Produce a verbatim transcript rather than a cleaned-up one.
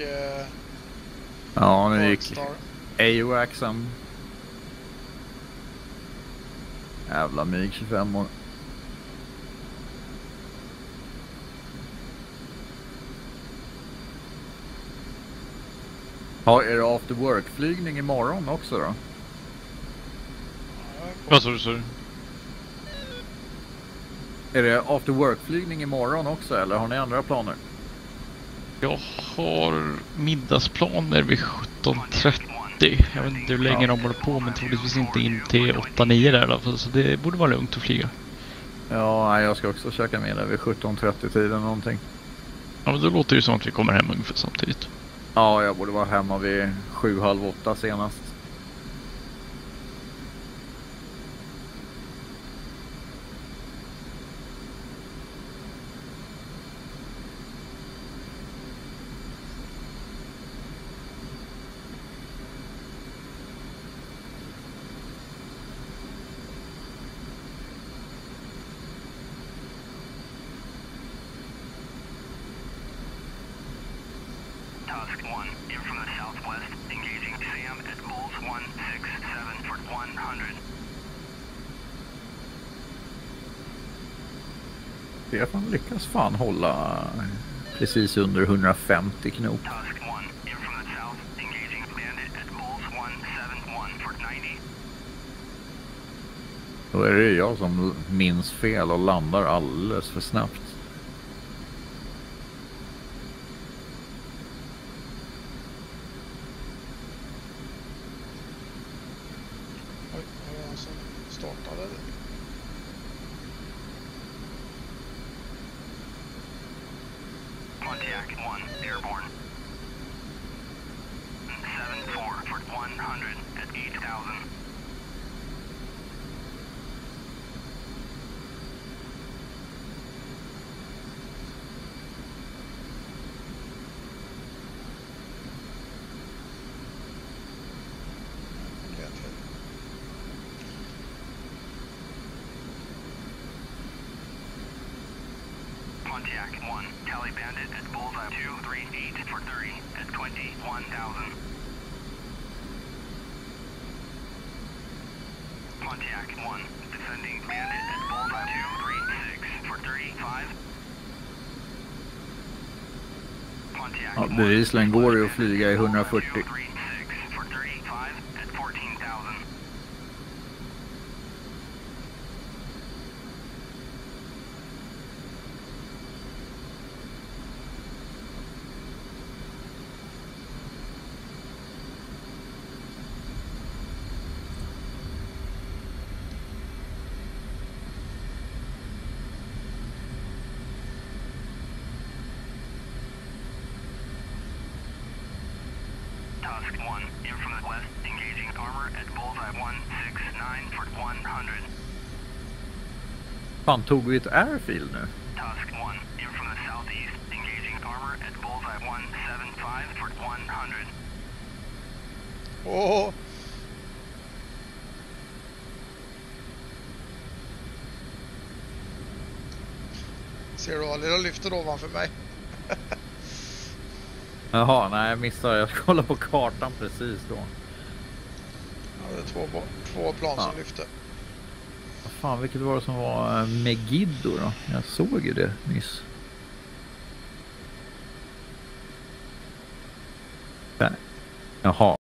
Eh, ja, nu gick Star. A-Waxen. Jävla mig tjugofem år. Ja, är det after work-flygning imorgon också då? Vad sa du, sa du? Är det after work-flygning imorgon också eller har ni andra planer? Jag har middagsplaner vid sjutton trettio. Jag vet inte hur länge Ja. de håller på, men troligtvis inte in till åtta nio där i alla fall. Så det borde vara lugnt att flyga. Ja, jag ska också käka med det vid sjutton trettio tiden någonting. Ja, men då låter det som att vi kommer hem ungefär samtidigt. Ja, jag borde vara hemma vid sju, halv åtta senast. Tusk one, in from the southwest, engaging Sam at Bulls one six seven for one hundred. Stefan lyckas fan hålla precis under hundrafemtio knop. Tusk one, in from the south, engaging Bandit at Bulls one seven one for ninety. Då är det jag som minns fel och landar alldeles för snabbt. Oj, var det någon som startade? Pontiac one, airborne. seven four for one hundred at eight thousand. Vet jag. Pontiac one, Tally Bandit at Bullseye two three eight for thirty at twenty-one thousand. Pontiac one, descending Bandit at Bullseye two three six for thirty-five. Pontiac Ja, one, bevisligen går det att flyga i hundrafyrtio. two three six for thirty-five at fourteen thousand. Tusk one, in from the west, engaging armor at Bullseye one six nine for one hundred. Fan, tog vi ett airfield nu? Tusk one, in from the southeast, engaging armor at Bullseye one seven five for one hundred. Åh! Ser du Ali, de lyfter ovanför mig. Jaha, nej jag missade. Jag kollade på kartan precis då. Ja, det är två, bo- två plan Ja. som lyfter. Vad fan, vilket var det som var eh, Megiddo då? Jag såg ju det nyss. Där. Jaha.